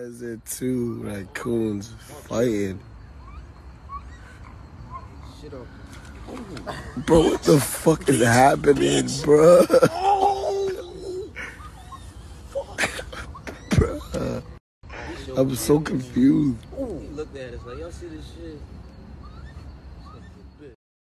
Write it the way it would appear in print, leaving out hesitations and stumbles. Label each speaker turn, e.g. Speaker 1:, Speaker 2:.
Speaker 1: is it two raccoons fighting?
Speaker 2: Shit up.
Speaker 1: Bro, what the fuck is happening, bro? Bro, I'm so confused.
Speaker 2: He looked at us like, y'all see this shit?